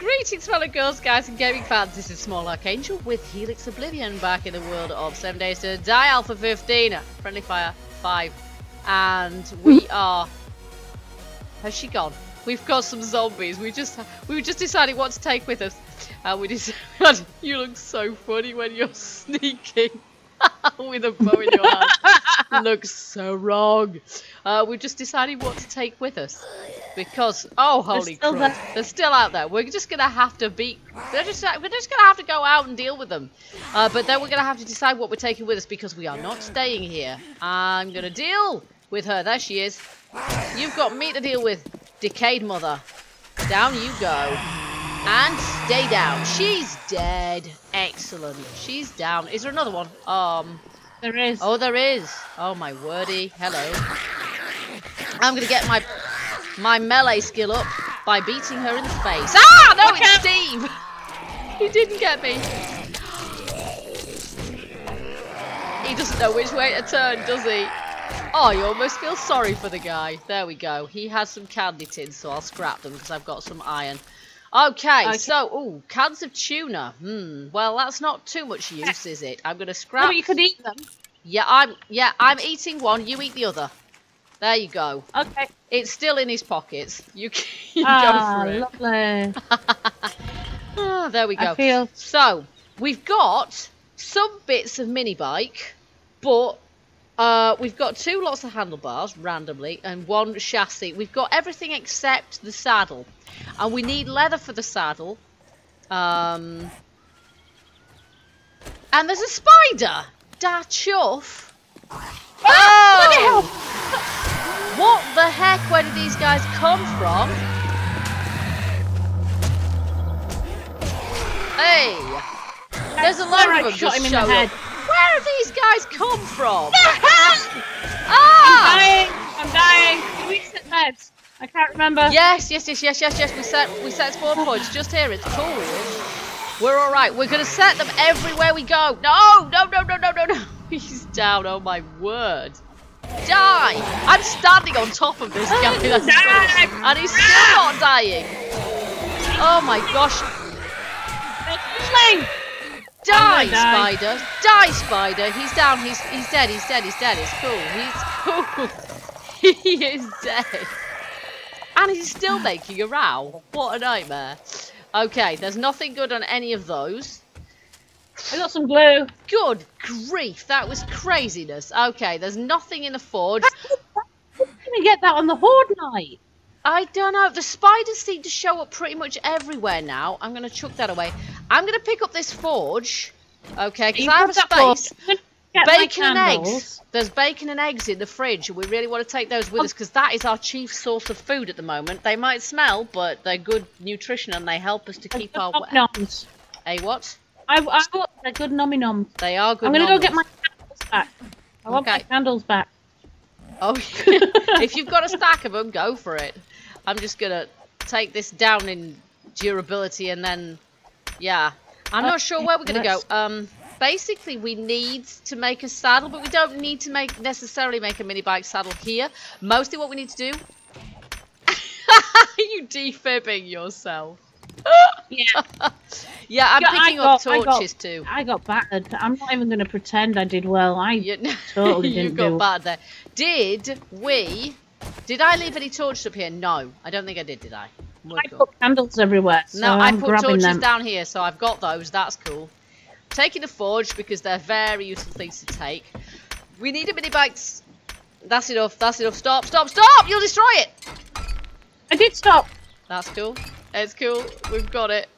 Greetings, fellow girls, guys, and gaming fans. This is Small Archangel with HelixOblivion back in the world of 7 Days to Die Alpha 15, Friendly Fire 5, and we are. Has she gone? We've got some zombies. We were just deciding what to take with us, and we decided. You look so funny when you're sneaking with a bow in your hand. Looks so wrong. We're just deciding what to take with us. Because, oh holy crap, they're still out there. We're just gonna have to we're just gonna have to go out and deal with them. But then we're gonna have to decide what we're taking with us because we are not staying here. I'm gonna deal with her. There she is. You've got me to deal with, Decayed Mother. Down you go. And stay down. She's dead. Excellent. She's down. Is there another one? There is. Oh, there is. Oh my wordy. Hello. I'm gonna get my melee skill up by beating her in the face. Ah! No, it's Steve! He didn't get me. He doesn't know which way to turn, does he? Oh, you almost feel sorry for the guy. There we go. He has some candy tins, so I'll scrap them because I've got some iron. Okay, so, ooh, cans of tuna. Well, that's not too much use, is it? I'm going to scrap... No, but you could eat them. Yeah, I'm eating one. You eat the other. There you go. Okay. It's still in his pockets. You can go for it. Lovely. Oh, there we go. I feel... So, we've got some bits of mini bike, but we've got 2 lots of handlebars randomly and 1 chassis. We've got everything except the saddle, and we need leather for the saddle. And there's a spider. Da chuff. Oh! What the heck? Where did these guys come from? Hey! There's a lot of them just showed up. Where have these guys come from? Ah! I'm dying. Did we set beds? I can't remember. Yes. We set spawn points just here. It's cool. We're all right. We're gonna set them everywhere we go. No! He's down. Oh my word! Die! I'm standing on top of this guy. And he's still not dying. Oh my gosh! Die, spider! Die, spider! He's down. He's dead. He's dead. It's cool. He is dead. And he's still making a row. What a nightmare. Okay, there's nothing good on any of those. I got some glue. Good grief, that was craziness. Okay, there's nothing in the forge. How can we get that on the Horde night? I don't know. The spiders seem to show up pretty much everywhere now. I'm going to chuck that away. I'm going to pick up this forge. Okay, because I have a space. Bacon and eggs. There's bacon and eggs in the fridge, and we really want to take those with us because that is our chief source of food at the moment. They might smell, but they're good nutrition and they help us to keep our... Noms. Hey, what? I got they're good nommy noms. They are good. I'm going to go get my candles back. I want my candles back. Oh, if you've got a stack of them, go for it. I'm just going to take this down in durability and then, yeah. I'm not sure where we're going to go. Basically, we need to make a saddle, but we don't need to necessarily make a mini bike saddle here. Mostly what we need to do... You defibbing yourself. Yeah. Yeah, I'm picking up torches too. I got battered. I'm not even going to pretend I did well. Totally didn't. You got battered there. Did I leave any torches up here? No, I don't think I did I? I put candles everywhere. So no, I put torches them down here, so I've got those. That's cool. Taking the forge because they're very useful things to take. We need a mini bikes. That's enough. Stop! You'll destroy it. I did stop. That's cool. It's cool. We've got it.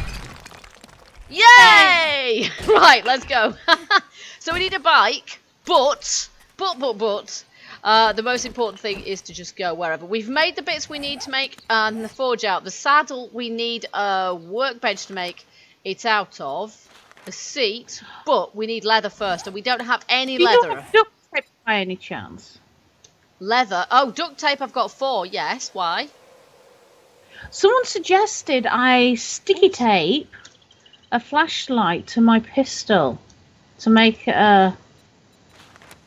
Yay! Right, let's go. So we need a bike, but the most important thing is to just go wherever. We've made the bits we need to make the forge out. The saddle, we need a workbench to make it out of. A seat, but we need leather first, and we don't have any leather. You don't have duct tape by any chance? Leather? Oh, duct tape I've got 4, yes. Why? Someone suggested I sticky tape a flashlight to my pistol to make a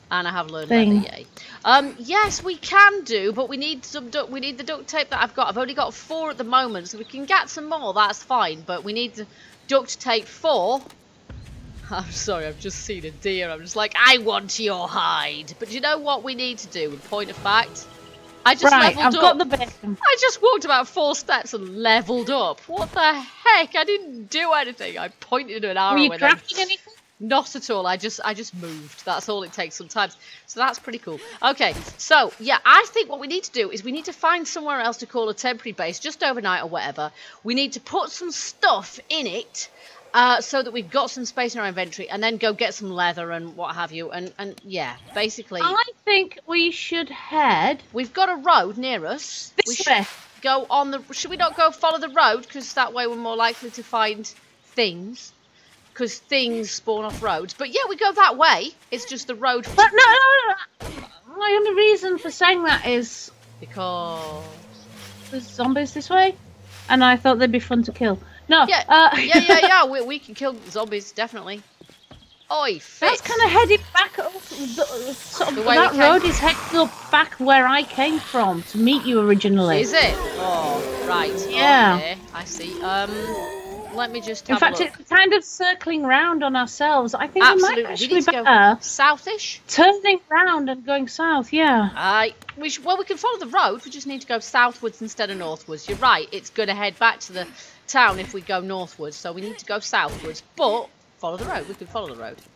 And I have learned leather, yay. Yes, we can do, but we need some we need the duct tape that I've got. I've only got 4 at the moment, so we can get some more, that's fine. But we need the duct tape for... I'm sorry, I've just seen a deer. I'm just like, I want your hide. But you know what we need to do, in point of fact? I just leveled I've up. got the bacon. I just walked about 4 steps and leveled up. What the heck? I didn't do anything. I pointed at an arrow. Were you crafting anything? Not at all. I just moved. That's all it takes sometimes. So that's pretty cool. Okay, so yeah, I think what we need to do is we need to find somewhere else to call a temporary base, just overnight or whatever. We need to put some stuff in it so that we've got some space in our inventory, and then go get some leather and what have you. And yeah, basically. I think we should head. We've got a road near us. This way. Go on the. Should we not go follow the road? Because that way we're more likely to find things. Because things spawn off roads. But yeah, we go that way. It's just the road. But no. My only reason for saying that is because there's zombies this way, and I thought they'd be fun to kill. No. Yeah. Yeah. We can kill zombies definitely. Oi, fix. That's kind of headed back up. Sort of, that road is heading up back where I came from to meet you originally. Is it? Oh, right. Yeah. Okay, I see. Let me just have a look. In fact, it's kind of circling round on ourselves. I think Absolutely. we might actually be go better southish. Turning round and going south, yeah. Well, we can follow the road. We just need to go southwards instead of northwards. You're right. It's going to head back to the town if we go northwards. So we need to go southwards. But follow the road. We can follow the road.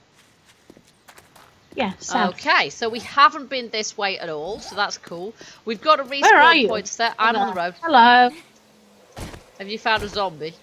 Yeah, south. Okay, so we haven't been this way at all. So that's cool. We've got a respawn point set. I'm on the road. Hello. Have you found a zombie?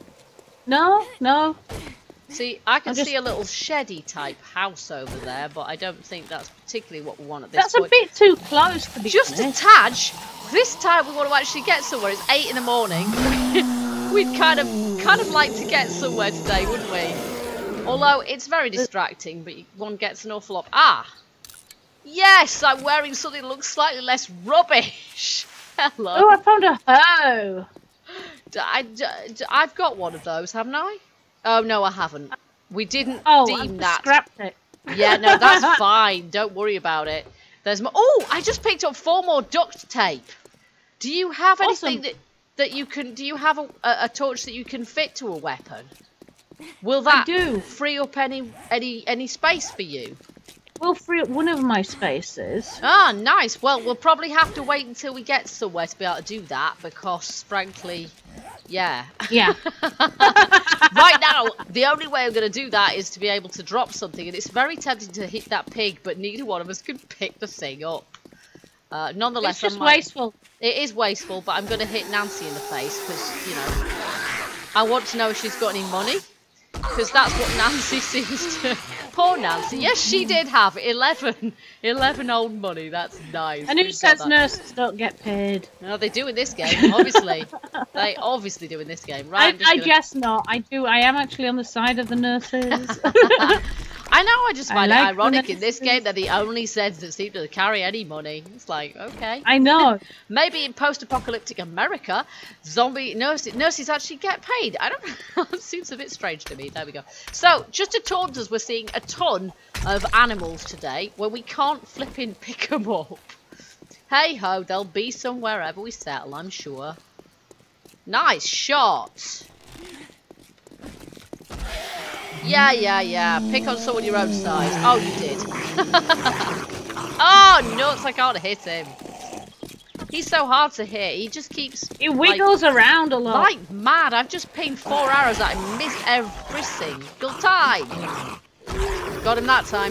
No. See, I can see a little sheddy type house over there, but I don't think that's particularly what we want at this point. That's a bit too close to be just honest. A touch. This time we want to actually get somewhere. It's 8 in the morning. We'd kind of like to get somewhere today, wouldn't we? Although it's very distracting, but one gets an awful lot. Ah, yes, I'm wearing something that looks slightly less rubbish. Hello. Oh, I found a hoe. I've got one of those, haven't I? Oh, no, I haven't. We didn't deem that. Scrapped it. Yeah, no, that's fine. Don't worry about it. There's more. Oh, I just picked up 4 more duct tape. Do you have anything that you can... Do you have a torch that you can fit to a weapon? Will that free up any space for you? Will free up one of my spaces. Ah, nice. Well, we'll probably have to wait until we get somewhere to be able to do that because, frankly, yeah. Yeah. Right now, the only way I'm going to do that is to be able to drop something, and it's very tempting to hit that pig, but neither one of us can pick the thing up. Nonetheless, it's just wasteful. It is wasteful, but I'm going to hit Nancy in the face because, you know, I want to know if she's got any money. Because that's what Nancy seems to... Poor Nancy. Yes, she did have 11 old money. That's nice. And who says nurses don't get paid? No, they do in this game, obviously. They obviously do in this game. Right, I guess not. I do. I am actually on the side of the nurses. I know, I just find it ironic in this game they're the only sets that seem to carry any money. It's like, okay. I know. Maybe in post-apocalyptic America, zombie nurses actually get paid. I don't know. It seems a bit strange to me. There we go. So, just to taunt us, we're seeing a ton of animals today where we can't flipping pick them up. Hey-ho, they'll be somewhere wherever we settle, I'm sure. Nice shot. Yeah. Pick on someone your own size. Oh, you did. Oh, nuts, I can't hit him. He's so hard to hit. He just keeps... He wiggles around a lot. Like mad. I've just pinged 4 arrows at him. Missed every single time. Got him that time.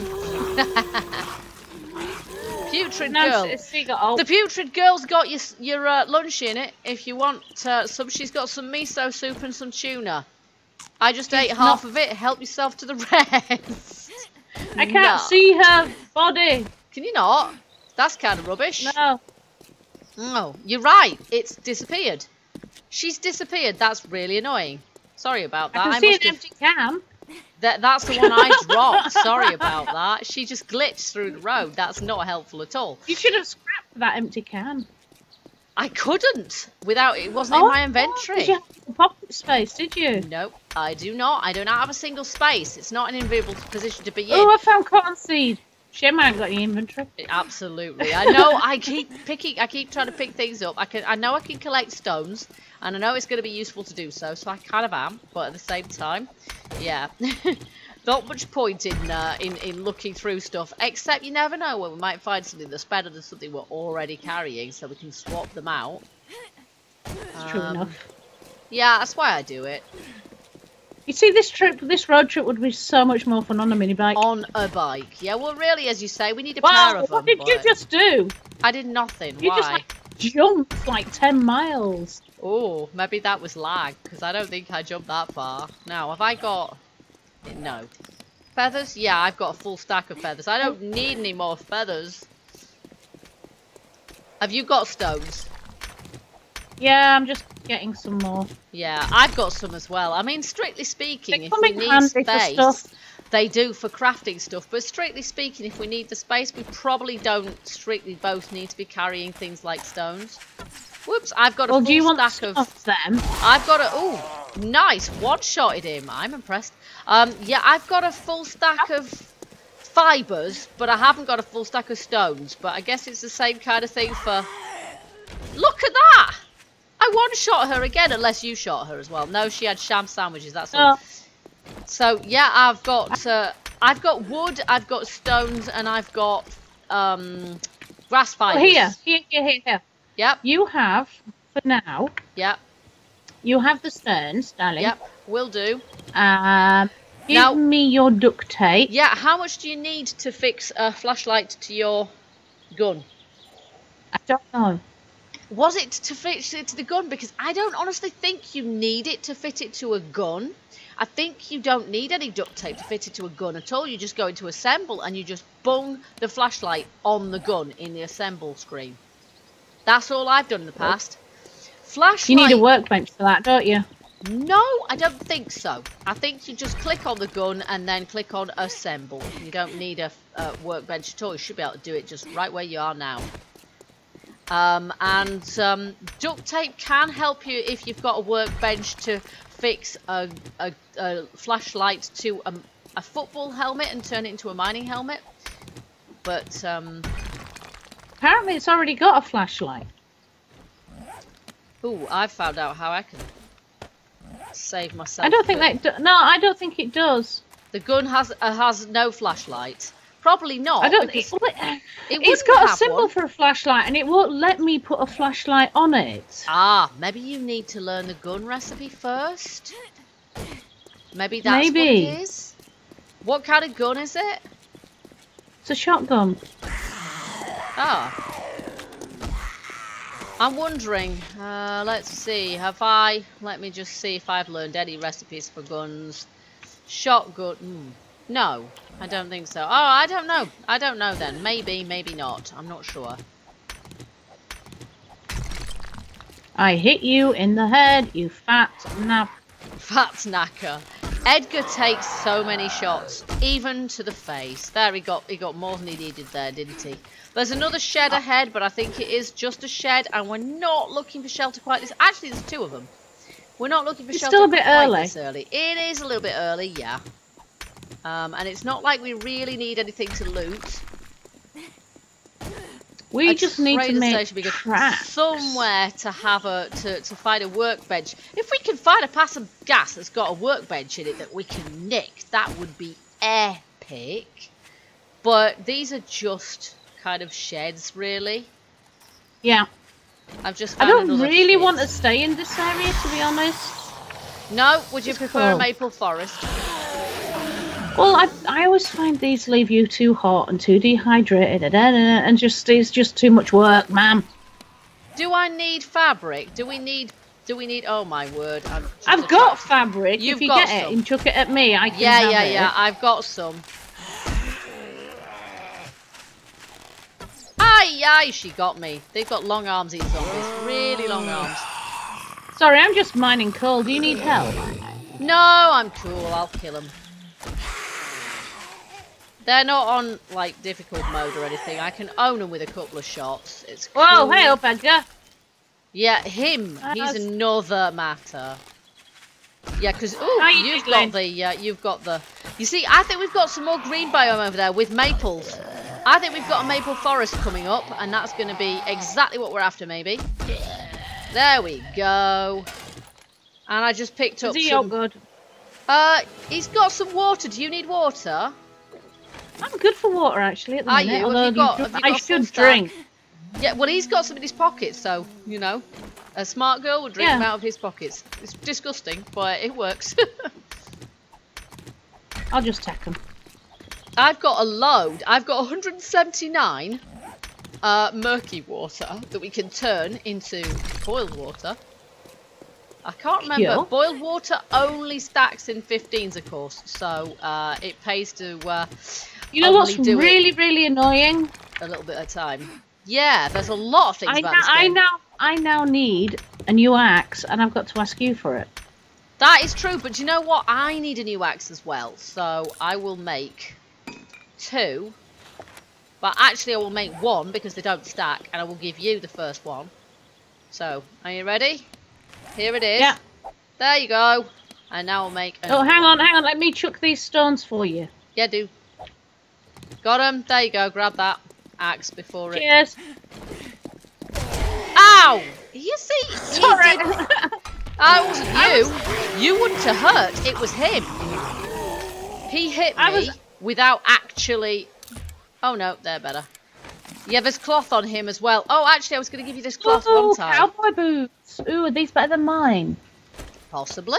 Putrid girl. The putrid girl's got your lunch in it. If you want some, she's got some miso soup and some tuna. I just ate half of it. Help yourself to the rest. I can't see her body. Can you not? That's kind of rubbish. No. Oh, you're right. It's disappeared. She's disappeared. That's really annoying. Sorry about that. I can see an empty can. That's the one I dropped. Sorry about that. She just glitched through the road. That's not helpful at all. You should have scrapped that empty can. I couldn't without it. Wasn't in my inventory. Did you have the pocket space? Did you? Nope, I do not. I do not have a single space. It's not an enviable position to be in. Oh, I found cottonseed. Shame I ain't got any inventory. Absolutely. I know. I keep trying to pick things up. I know I can collect stones, and I know it's going to be useful to do so. So I kind of am, but at the same time, yeah, not much point in looking through stuff. Except you never know when we might find something that's better than something we're already carrying, so we can swap them out. True enough. Yeah, that's why I do it. You see, this road trip would be so much more fun on a mini bike. On a bike, yeah. Well, really, as you say, we need a pair of them. What did you just do? I did nothing. You Why? just jumped like 10 miles. Oh, maybe that was lag, because I don't think I jumped that far. Now, have I got... No. Feathers? Yeah, I've got a full stack of feathers. I don't need any more feathers. Have you got stones? Yeah, I'm just getting some more. Yeah, I've got some as well. I mean, strictly speaking, if we need space, they do for crafting stuff. But strictly speaking, if we need the space, we probably don't strictly both need to be carrying things like stones. Whoops, I've got a full stack of them. I've got a... Oh, nice. One-shotted him. I'm impressed. Yeah, I've got a full stack of fibres, but I haven't got a full stack of stones. But I guess it's the same kind of thing for... Look at that! I one-shot her again, unless you shot her as well. No, she had sham sandwiches, that's all. So, yeah, I've got wood, I've got stones, and I've got grass fibres. Oh, here. Yep. You have, for now... Yep. You have the stones, darling. Yep, will do. Give me your duct tape. Yeah, how much do you need to fix a flashlight to your gun? I don't know. Was it to fit it to the gun? Because I don't honestly think you need it to fit it to a gun. I think you don't need any duct tape to fit it to a gun at all. You just go into assemble and you just bung the flashlight on the gun in the assemble screen. That's all I've done in the past. Flashlight. You need a workbench for that, don't you? No, I don't think so. I think you just click on the gun and then click on assemble. You don't need a workbench at all. You should be able to do it just right where you are now. Duct tape can help you if you've got a workbench to fix a flashlight to a football helmet and turn it into a mining helmet. But apparently it's already got a flashlight. Ooh, I've found out how I can save myself. I don't think I don't think it does. The gun has no flashlight. Probably not. I don't. It's got a symbol for a flashlight, and it won't let me put a flashlight on it. Ah, maybe you need to learn the gun recipe first. Maybe that's what it is. What kind of gun is it? It's a shotgun. Ah. I'm wondering. Let's see. Let me just see if I've learned any recipes for guns. Shotgun. No, I don't think so. Oh, I don't know. I don't know then. Maybe, maybe not. I'm not sure. I hit you in the head, you fat nap. Fat knacker. Edgar takes so many shots, even to the face. There, he got more than he needed there, didn't he? There's another shed ahead, but I think it is just a shed, and we're not looking for shelter quite this. Actually, there's two of them. We're not looking for shelter still a bit quite this early. It is a little bit early, yeah. And it's not like we really need anything to loot. We just need to make tracks. Somewhere to have to find a workbench. If we can find a pass of gas that's got a workbench in it that we can nick, that would be epic. But these are just kind of sheds, really. Yeah. I've just. I don't really want to stay in this area, to be honest. No, would you prefer a maple forest? Well, I always find these leave you too hot and too dehydrated, and it's just too much work, ma'am. Do I need fabric? Do we need? Oh my word! I've got fabric. You've if you got get some. it and chuck it at me, I can have it. Yeah. I've got some. Aye, she got me. They've got long arms, these zombies. Really long arms. Sorry, I'm just mining coal. Do you need help? No, I'm cool. I'll kill them. They're not on, like, difficult mode or anything. I can own them with a couple of shots. It's cool. Whoa, hey up, Edgar. Yeah, him. He's another matter. Yeah, because, you've got the... You see, I think we've got some more green biome over there with maples. I think we've got a maple forest coming up, and that's going to be exactly what we're after, maybe. There we go. And I just picked up some... good? He's got some water. Do you need water? I'm good for water, actually, at the minute. You? Although I should drink. Yeah, well, he's got some in his pockets, so, you know, a smart girl would drink them out of his pockets. It's disgusting, but it works. I'll just take them. I've got a load. I've got 179 murky water that we can turn into boiled water. I can't remember. Yeah. Boiled water only stacks in 15s, of course, so it pays to you know what's really, really annoying? A little bit at a time. Yeah, there's a lot of things about this game. I now need a new axe, and I've got to ask you for it. That is true, but you know what? I need a new axe as well, so I will make 2. But actually, I will make 1 because they don't stack, and I will give you the first one. So, are you ready? Here it is. Yeah. There you go. And now I'll make... Oh, hang on. Let me chuck these stones for you. Yeah, do. Got them. There you go. Grab that axe before it... Cheers. Ow! You see? Sorry. That wasn't you. You wouldn't have hurt. It was him. He hit me without actually... Oh, no. They're better. Yeah, there's cloth on him as well. Oh, actually, I was going to give you this cloth one time. Cowboy boots. Ooh, are these better than mine? Possibly.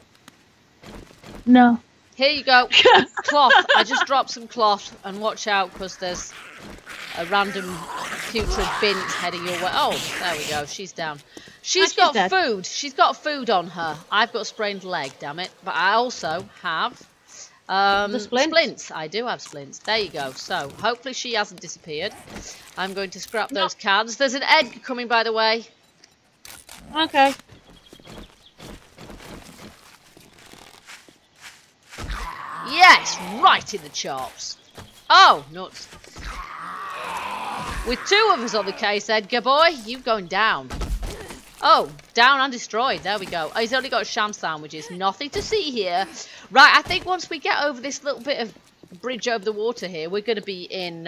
No. Here you go. Cloth. I just dropped some cloth. And watch out, because there's a random putrid bint heading your way. Oh, there we go. She's down. She's got food. She's got food on her. I've got a sprained leg, damn it. But I also have... the splints. I do have splints. There you go. So, hopefully she hasn't disappeared. I'm going to scrap those cans. There's an egg coming, by the way. Okay. Yes, right in the chops. Oh, nuts. With 2 of us on the case, Edgar boy, you going down. Oh, down and destroyed. There we go. Oh, he's only got sham sandwiches. Nothing to see here. Right, I think once we get over this little bit of bridge over the water here, we're going to be in...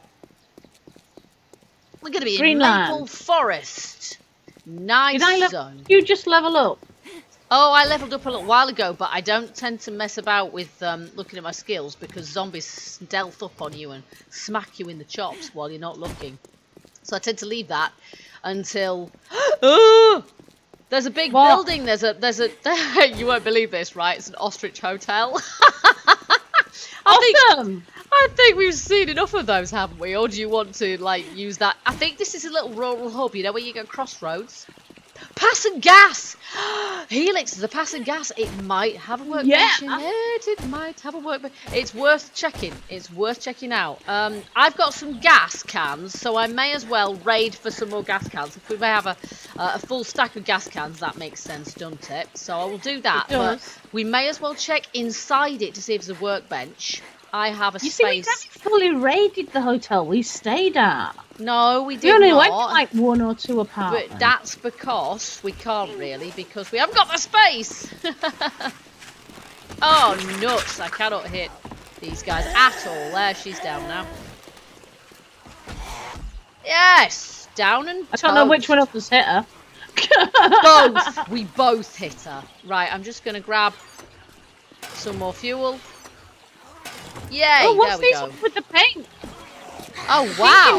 we're going to be in Maple Forest. Nice zone. You just level up? Oh, I leveled up a little while ago, but I don't tend to mess about with looking at my skills because zombies stealth up on you and smack you in the chops while you're not looking. So I tend to leave that until... Oh! There's a big building. There's a you won't believe this, right? It's an ostrich hotel. I think we've seen enough of those, haven't we? Or do you want to like use that? I think this is a little rural hub, you know, where you go crossroads. Pass and gas! Helix is a pass and gas. It might have a workbench in it. It might have a workbench. It's worth checking. It's worth checking out. I've got some gas cans, so I may as well raid for some more gas cans. If we may have a full stack of gas cans, that makes sense, doesn't it? So I will do that. But we may as well check inside it to see if there's a workbench. I have a space. You see, we never fully raided the hotel we stayed at. No, we did not. We only not. went to like 1 or 2 apartments. But that's because we can't really, because we haven't got the space. Oh, nuts. I cannot hit these guys at all. There, she's down now. Yes, down and I don't know which one of us hit her. Both. We both hit her. Right, I'm just going to grab some more fuel. Yay, oh, what's there we go. With the paint? Oh, wow.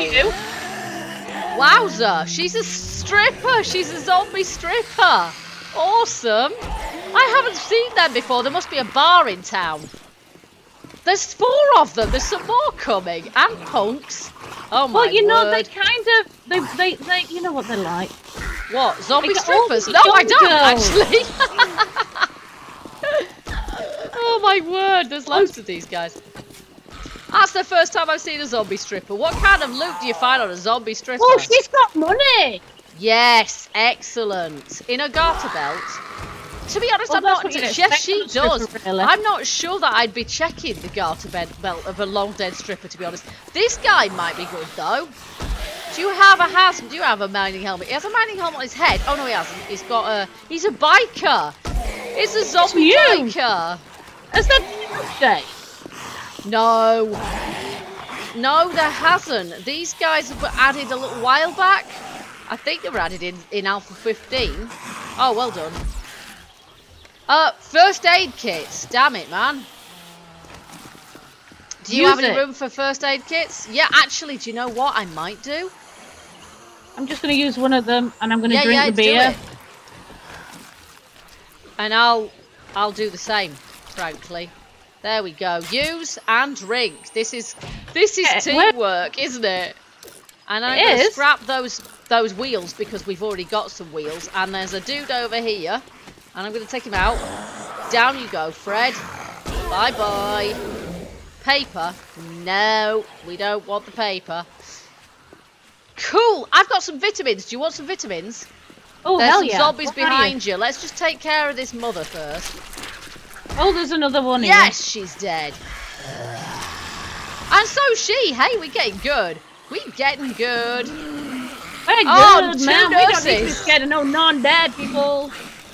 Wowza. She's a stripper. She's a zombie stripper. Awesome. I haven't seen them before. There must be a bar in town. There's 4 of them. There's some more coming. And punks. Oh, my Well, you know, word. they kind of... They you know what they're like. What? Zombie strippers? No, young I don't, girls. actually. Oh, my word. There's loads of these guys. That's the first time I've seen a zombie stripper. What kind of loot do you find on a zombie stripper? Oh, she's got money! Yes, excellent. In a garter belt. To be honest, I'm not... Yes, she does. Really. I'm not sure that I'd be checking the garter belt of a long-dead stripper, to be honest. This guy might be good, though. Do you have a mining helmet? He has a mining helmet on his head. Oh, no, he hasn't. He's got a... He's a biker. It's a zombie biker. Is that day? No. No, there hasn't. These guys were added a little while back. I think they were added in Alpha 15. Oh, well done. First aid kits. Damn it, man. Do you have any room for first aid kits? Yeah, actually, do you know what I might do? I'm just going to use one of them, and I'm going to drink the beer. And I'll do the same, frankly. There we go. Use and drink. This is teamwork, isn't it? And I'm going to scrap those wheels because we've already got some wheels. And there's a dude over here, and I'm going to take him out. Down you go, Fred. Bye-bye. Paper? No, we don't want the paper. Cool. I've got some vitamins. Do you want some vitamins? Oh, there's hell some zombies behind you. Let's just take care of this mother first. Oh, there's another one here. Yes, she's dead. And so's she. Hey, we're getting good. We're getting good. We're good, man. We don't need to be scared of no non-dead people.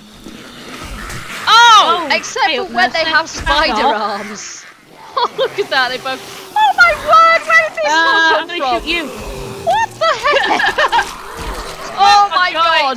Oh, except for when they have spider arms. Oh, look at that. They both... Oh, my word. Where did this one come from? I'm going to shoot you. What the heck? Oh, my God.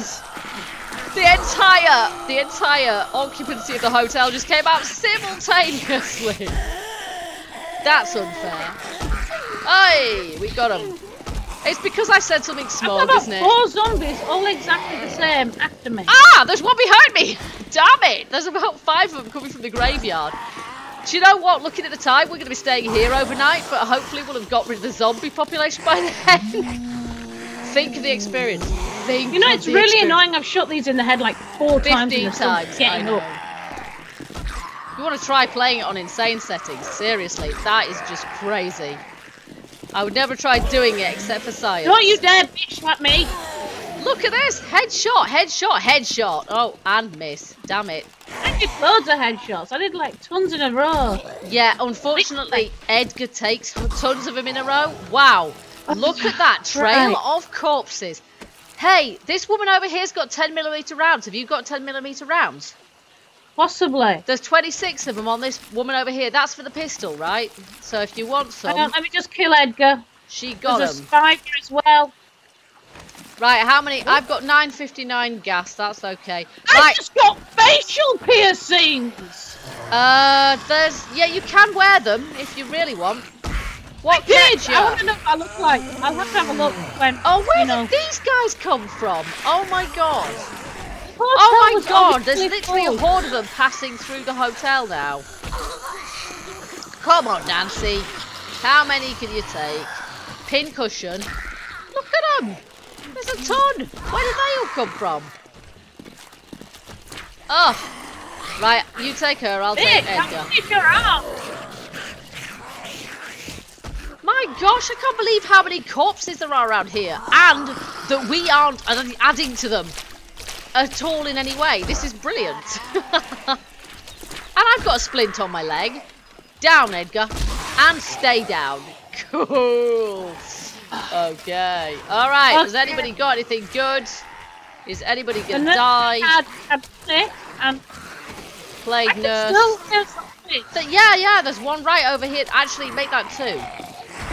The entire occupancy of the hotel just came out simultaneously. That's unfair. Hey, we got them. It's because I said something small, isn't it? 4 zombies, all exactly the same, after me. Ah, there's one behind me. Damn it. There's about 5 of them coming from the graveyard. Do you know what? Looking at the time, we're going to be staying here overnight, but hopefully we'll have got rid of the zombie population by then. Think of the experience. You know, it's really annoying. I've shot these in the head like 4 times. 15 times. Getting up. You want to try playing it on insane settings? Seriously, that is just crazy. I would never try doing it except for science. Don't you dare bitch at me! Look at this! Headshot, headshot, headshot! Oh, and miss. Damn it. I did loads of headshots. I did like tons in a row. Yeah, unfortunately, Edgar takes tons of them in a row. Wow. Look at that trail of corpses. Hey, this woman over here's got 10mm rounds. Have you got 10mm rounds? Possibly. There's 26 of them on this woman over here. That's for the pistol, right? So if you want some... let me just kill Edgar. She got There's them. a spider as well. Right, how many? I've got 959 gas. That's okay. I just got facial piercings. Yeah, you can wear them if you really want. What gets you? I want to know what I look like. I'll have to have a look when. Oh, where did these guys come from? Oh my God. Oh my God. There's literally a horde of them passing through the hotel now. Come on, Nancy. How many can you take? Pincushion. Look at them. There's a ton. Where did they all come from? Oh. Right, you take her. I'll take Edgar. My gosh, I can't believe how many corpses there are around here. And that we aren't adding to them at all in any way. This is brilliant. And I've got a splint on my leg. Down, Edgar. And stay down. Cool. Okay. Alright, has anybody got anything good? Is anybody going to die? Plague nurse. Yeah, there's one right over here. Actually, make that 2.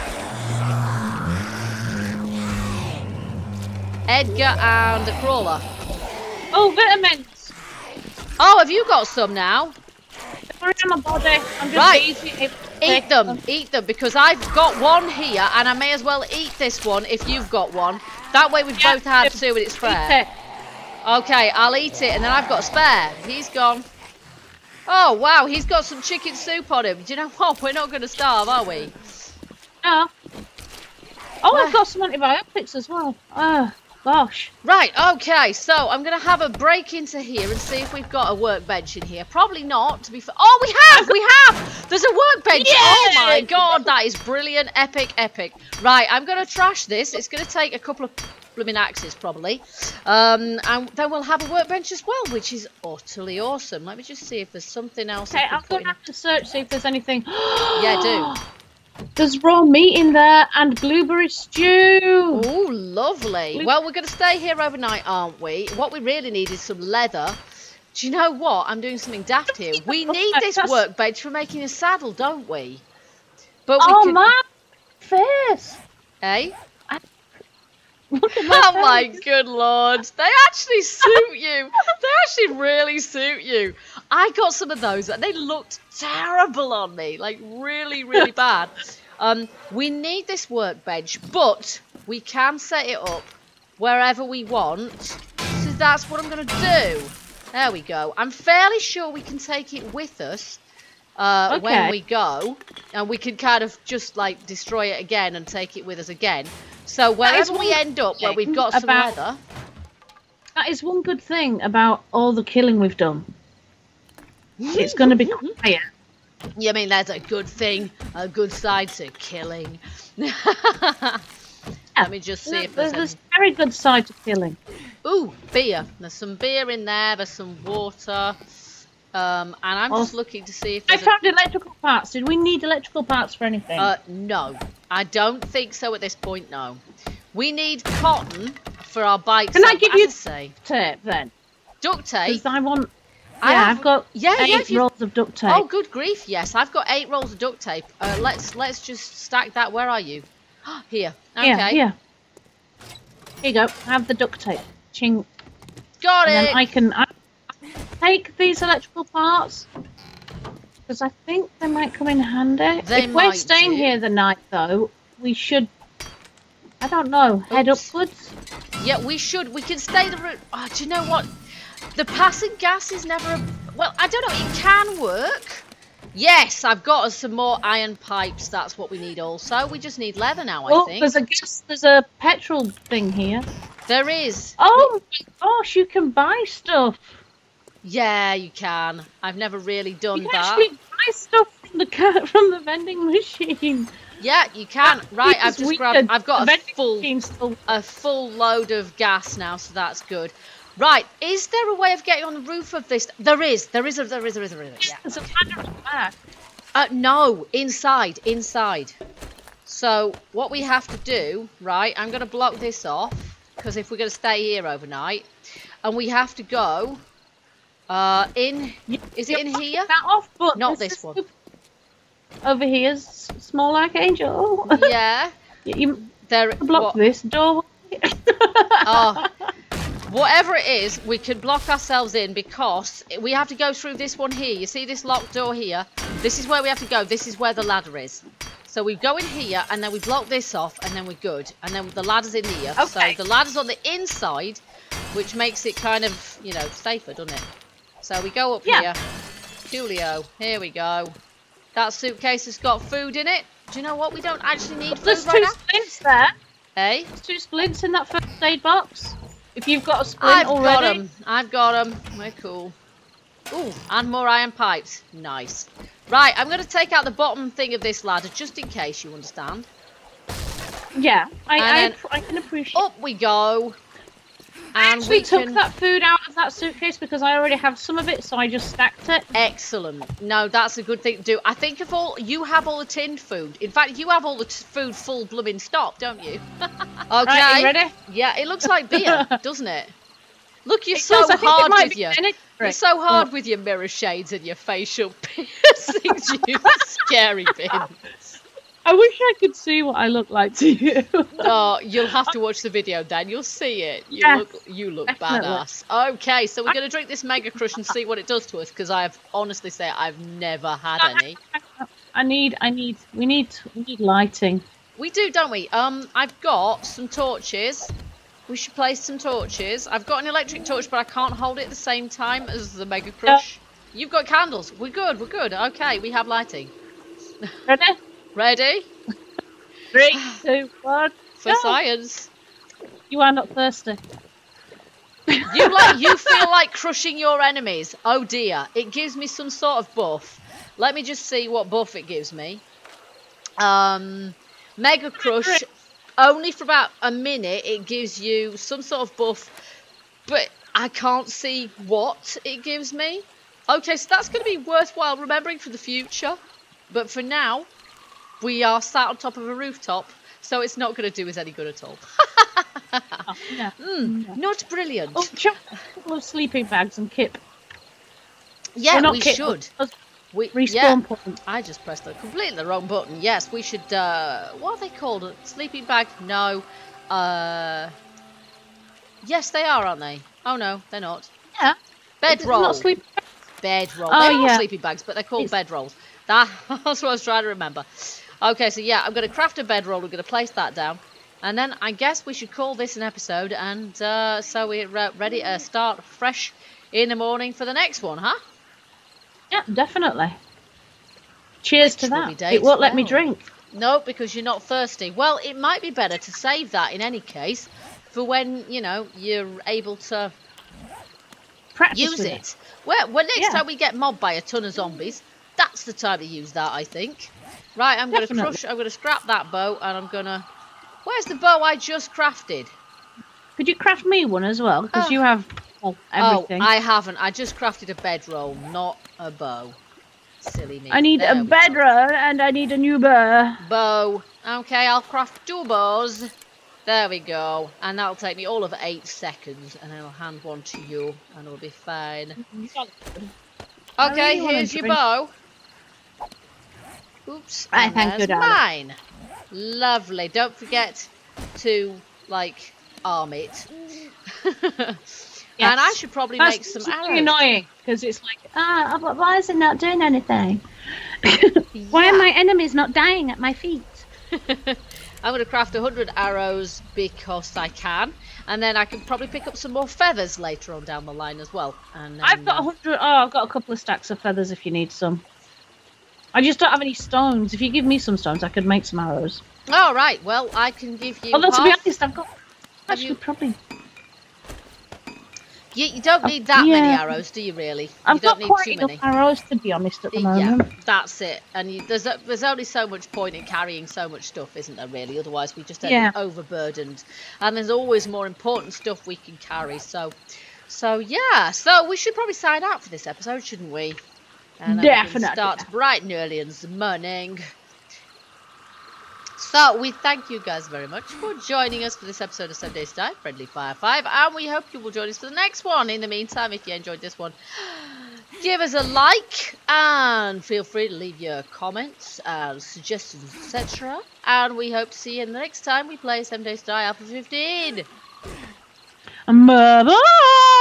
Edgar and a crawler. Oh, vitamins. Oh, have you got some now? They're in my body. I'm just right. Eat them, because I've got one here, and I may as well eat this one if you've got one. That way we've both had 2 and it's fair. Okay, I'll eat it, and then I've got a spare. He's gone. Oh, wow, he's got some chicken soup on him. Do you know what? We're not going to starve, are we? No. Oh, I've got some antibiotics as well. Oh, gosh. Right, okay, so I'm going to have a break into here and see if we've got a workbench in here. Probably not, to be fair. Oh, we have! There's a workbench! Yay! Oh my God, that is brilliant, epic. Right, I'm going to trash this. It's going to take a couple of blooming axes, probably. And then we'll have a workbench as well, which is utterly awesome. Let me just see if there's something else. Okay, I'm going to have to search, see if there's anything. Yeah, do. There's raw meat in there and blueberry stew. Oh, lovely. Well, we're going to stay here overnight, aren't we? What we really need is some leather. Do you know what? I'm doing something daft here. We need this workbench for making a saddle, don't we? But we face. Eh? Look at that Oh my face. good lord. They actually suit you. They actually really suit you. I got some of those and they looked terrible on me. Like really, really bad. We need this workbench, but we can set it up wherever we want. So that's what I'm going to do. There we go. I'm fairly sure we can take it with us when we go. And we can kind of just like destroy it again and take it with us again. So wherever we end up where we've got some leather. That is one good thing about all the killing we've done. It's going to be quiet. You mean there's a good thing, a good side to killing? Let me just see if there's a very good side to killing. Ooh, beer. There's some beer in there. There's some water. And I'm just looking to see if I found electrical parts. Did we need electrical parts for anything? No. I don't think so at this point, no. We need cotton for our bikes. Can I give you duct tape then? Duct tape? Because I want... I've got 8 rolls of duct tape. Oh, good grief, yes. I've got 8 rolls of duct tape. Let's just stack that. Where are you? Here. Okay. Yeah. Here you go. Have the duct tape. Ching. Got it. And then I can take these electrical parts. Because I think they might come in handy. If we're staying here the night, though, we should... I don't know. Head upwards? Yeah, we should. We can stay the route. Oh, do you know what? The passing gas is never a... Well, I don't know. It can work. Yes, I've got us some more iron pipes. That's what we need also. We just need leather now, I think. There's a petrol thing here. There is. Oh, my gosh, you can buy stuff. Yeah, you can. I've never really done you that. You can actually buy stuff from the vending machine. Yeah, you can. Right, I've just grabbed... I've got a full load of gas now, so that's good. Right, is there a way of getting on the roof of this? There is. Yeah. There's a ladder at the back. No, inside. So what we have to do, right? I'm going to block this off because if we're going to stay here overnight, and we have to go in. Is it in here? That off, but not this one. Over here's small archangel. Yeah. You block this door. Oh. Whatever it is, we can block ourselves in because we have to go through this one here. You see this locked door here? This is where we have to go. This is where the ladder is. So we go in here and then we block this off and then we're good. And then the ladder's in here. Okay. So the ladder's on the inside, which makes it kind of, you know, safer, doesn't it? So we go up here. Julio, here we go. That suitcase has got food in it. Do you know what? We don't actually need food There's right now. 2 splints there. Hey? There's 2 splints in that first aid box. If you've got a splint already. I've got them. We're cool. Ooh, and more iron pipes. Nice. Right, I'm going to take out the bottom thing of this ladder just in case, you understand. Yeah, I can appreciate. Up we go. I actually took that food out of that suitcase because I already have some of it, so I just stacked it. Excellent. No, that's a good thing to do. I think you have all the tinned food. In fact, you have all the food full blooming stock, don't you? Okay. Right, you ready? Yeah, it looks like beer, doesn't it? Look, you're so hard with you're so hard with your mirror shades and your facial piercings, you scary bins. I wish I could see what I look like to you. Oh, you'll have to watch the video, Dan. You'll see it. You look definitely. badass. Okay, so we're going to drink this Mega Crush and see what it does to us, because honestly say I've never had any. We need lighting. We do, don't we? I've got some torches. We should place some torches. I've got an electric torch, but I can't hold it at the same time as the Mega Crush. You've got candles. We're good. Okay, we have lighting. Ready? Ready? 3, 2, 1. For science. You are not thirsty. You feel like crushing your enemies. Oh dear. It gives me some sort of buff. Let me just see what buff it gives me. Mega Crush. Only for about a minute it gives you some sort of buff. But I can't see what it gives me. Okay, so that's going to be worthwhile remembering for the future. But for now, we are sat on top of a rooftop, so it's not going to do us any good at all. Not brilliant. Oh, chuck a couple of sleeping bags and kip. Yeah, we should. Respawn point. I just pressed completely the wrong button. Yes, we should, what are they called? A sleeping bag? No. Yes, they are, aren't they? Oh, no, they're not. Yeah. Bedroll. Not sleeping bags. Bedroll. Oh, they are yeah. sleeping bags, but they're called bedrolls. That's what I was trying to remember. Okay, so yeah, I'm going to craft a bedroll. We're going to place that down. And then I guess we should call this an episode. And so we're ready to start fresh in the morning for the next one, huh? Yeah, definitely. Cheers Which to will be that. It won't let me drink. No, because you're not thirsty. Well, it might be better to save that in any case for when, you know, you're able to Practice use it. Well, next time we get mobbed by a ton of zombies, that's the time to use that, I think. Right, I'm going to scrap that bow, and I'm going to... Where's the bow I just crafted? Could you craft me one as well? Because you have everything. Oh, I haven't. I just crafted a bedroll, not a bow. Silly me. I need a bedroll, and I need a new bow. Bow. Okay, I'll craft 2 bows. There we go. And that'll take me all of 8 seconds, and then I'll hand one to you, and it'll be fine. Okay, here's your bow. Oops. And there's mine. Lovely. Don't forget to, like, arm it. Yes. And I should probably make some arrows. That's annoying, because it's like, but why is it not doing anything? Why are my enemies not dying at my feet? I'm going to craft 100 arrows because I can. And then I can probably pick up some more feathers later on down the line as well. And then, I've got 100. Oh, I've got a couple of stacks of feathers if you need some. I just don't have any stones. If you give me some stones, I could make some arrows. Oh, right. Well, I can give you. Although, to be honest, I've got. Actually, probably. You don't need that many arrows, do you? Really? I've got quite enough arrows, to be honest, at the moment. Yeah, that's it. And there's only so much point in carrying so much stuff, isn't there? Really, otherwise we just end up overburdened. And there's always more important stuff we can carry. So yeah. So we should probably sign out for this episode, shouldn't we? And definitely. Start bright and early in the morning. So we thank you guys very much for joining us for this episode of 7 Days to Die, Friendly Fire 5, and we hope you will join us for the next one. In the meantime, if you enjoyed this one, give us a like, and feel free to leave your comments, suggestions, etc. And we hope to see you in the next time we play 7 Days to Die Alpha 15. Bye-bye!